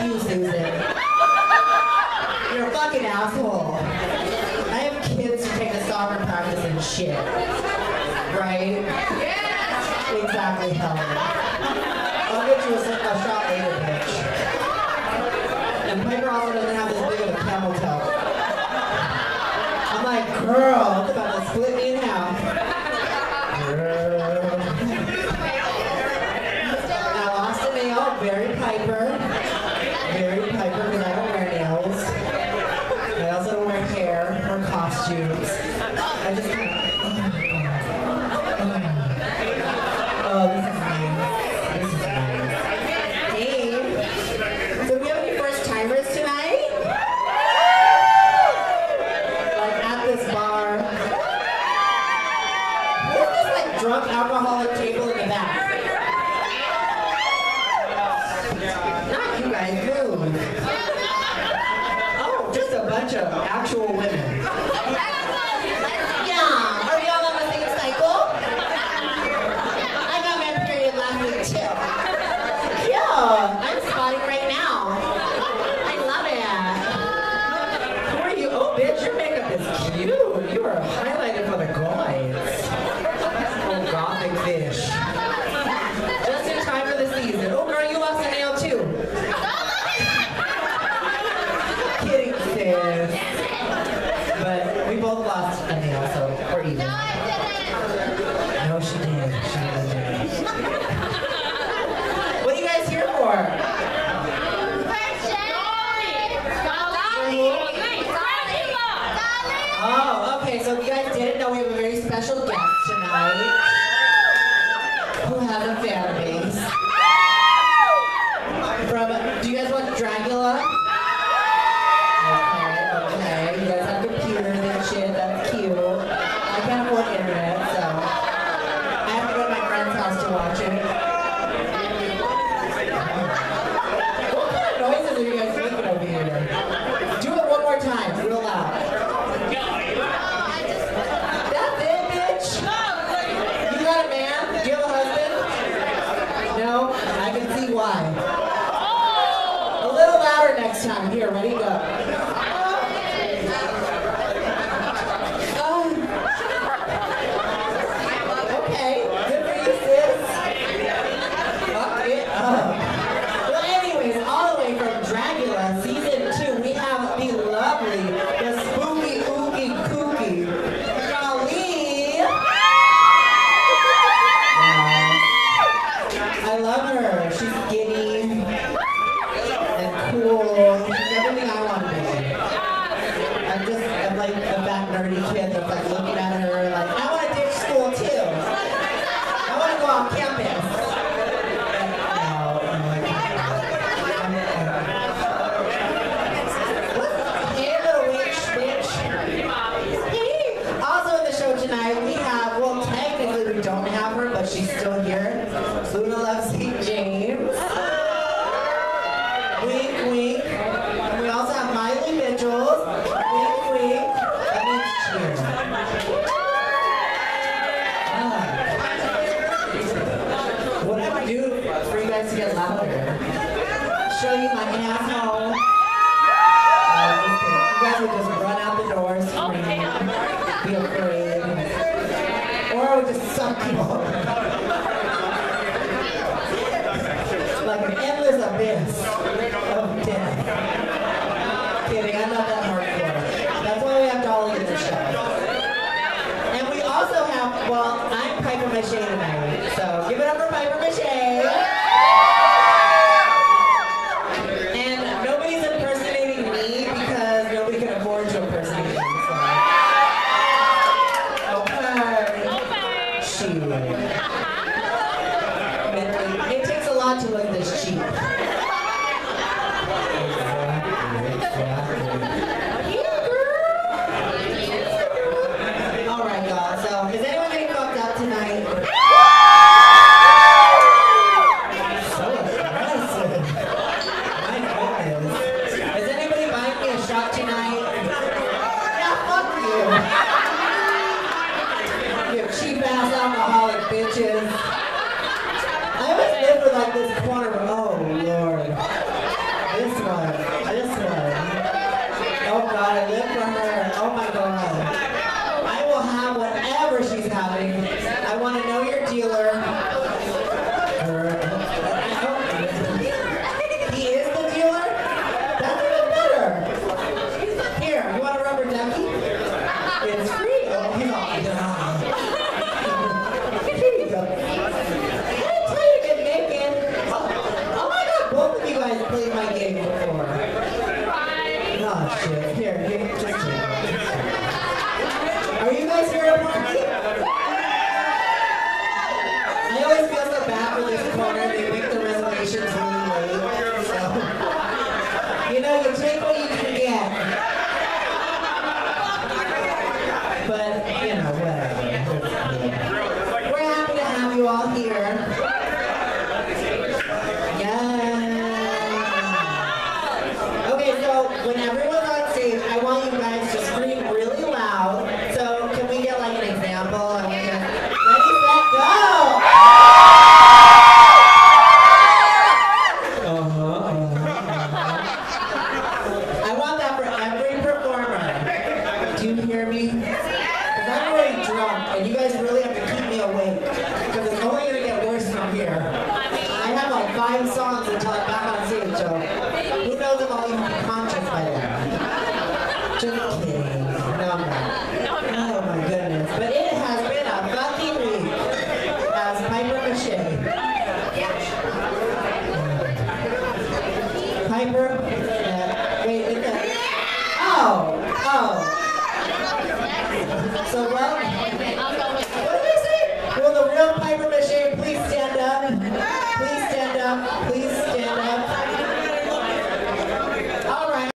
you, Susan. You're a fucking asshole. I have kids who take to soccer practice and shit. Right? Yeah. Exactly, Helen. I'll get you a shot later, bitch. And Piper also doesn't have this big of a camel toe. I'm like, girl, it's about to split me in half. Girl. I lost a nail, very Piper. Very Piper, because I don't wear nails. I also don't wear hair or costumes. I just kind of... Oh, this is nice. This is nice. Hey. So do we have any first timers tonight? Like at this bar. Where's this like drunk alcoholic table in the back? Not you guys, move. Oh, just a bunch of actual women. Yeah, are we all on the same cycle? I got my period last week too. Yeah, I'm spotting right now. I love it. Who are you? Oh, bitch, your makeup is cute. You are highlighted for the guys. Oh, gothic fish. Just in time for the season. Oh, girl, you lost a nail too. Kidding, sis. But we both lost a nail, so we're even. No, she did. She really did. What are you guys here for? Oh, okay, so if you guys didn't know, we have a very special guest tonight who has a fan base. Do you guys watch Dracula? Okay, you guys have computers and shit, that's cute. I can't afford internet, so I have to go to my friend's house to watch it. What kind of noises are you guys making over here? Do it one more time, real loud. That's it, bitch? You got a man? Do you have a husband? No? I can see why. A little louder next time. Here, ready, go. Okay, good for you, sis. Fuck it up. Well, anyways, all the way from Dracula, season 2, we have the lovely, the spooky, ooky, kooky, Jolie. I love her. She's skinny and cool. She's everything I want to be. I'm like a fat nerdy kid that's like looking at her like, I want to ditch school too. I want to go off campus. Hey, little witch, bitch. Hey. Also in the show tonight, we have, well, technically we don't have her, but she's still here. Luna loves St. James. Wink, wink. And we also have Miley Mitchell. Wink, wink. That means cheers. What do I do for you guys to get louder? Show you my asshole. You guys would just run out the door, scream, be afraid. Or I would just suck you all. Like an endless abyss of death. Kidding, I'm not that hardcore. That's why we have Dolly in the show. And we also have, well, I'm Piper Mache tonight, so give it up for Piper Mache. And nobody's impersonating me because nobody can afford to impersonate me. So. Okay. Shoot. It takes a lot to look this cheap. Alright, y'all. So, is anyone getting fucked up tonight? So my game before. Oh shit. Here, just take it. Are you guys here to party? I always feel so bad for this corner. They make the reservations really late. So, you know, you take what you can get. But, you know, whatever. We're happy to have you all here. Yeah. Okay, so when everyone's on stage, I want you guys to scream really loud. So can we get like an example? Ready, set, go! I want that for every performer. Do you hear me? Because I'm already drunk, and you guys really have to keep me awake. Because it's only going to get worse from here. I have like 5 songs until I'm back on stage, so who knows if I'll even be conscious by then. Just kidding. No, I'm not. Oh my goodness. But it has been a fucking week. As Piper Mache. Piper? Wait, is that? Oh. So well.